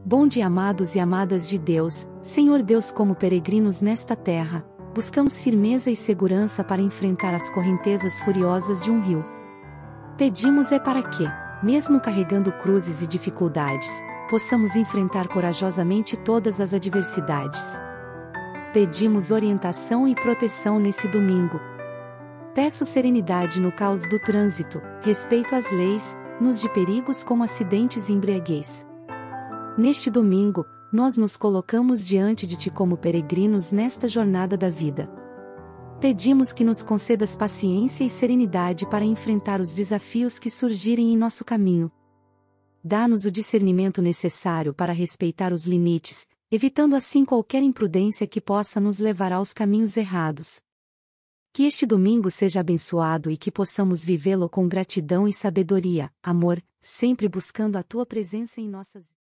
Bom dia, amados e amadas de Deus, Senhor Deus, como peregrinos nesta terra, buscamos firmeza e segurança para enfrentar as correntezas furiosas de um rio. Pedimos para que, mesmo carregando cruzes e dificuldades, possamos enfrentar corajosamente todas as adversidades. Pedimos orientação e proteção nesse domingo. Peço serenidade no caos do trânsito, respeito às leis, nos de perigos como acidentes e embriaguez. Neste domingo, nós nos colocamos diante de Ti como peregrinos nesta jornada da vida. Pedimos que nos concedas paciência e serenidade para enfrentar os desafios que surgirem em nosso caminho. Dá-nos o discernimento necessário para respeitar os limites, evitando assim qualquer imprudência que possa nos levar aos caminhos errados. Que este domingo seja abençoado e que possamos vivê-lo com gratidão e sabedoria, amor, sempre buscando a Tua presença em nossas vidas.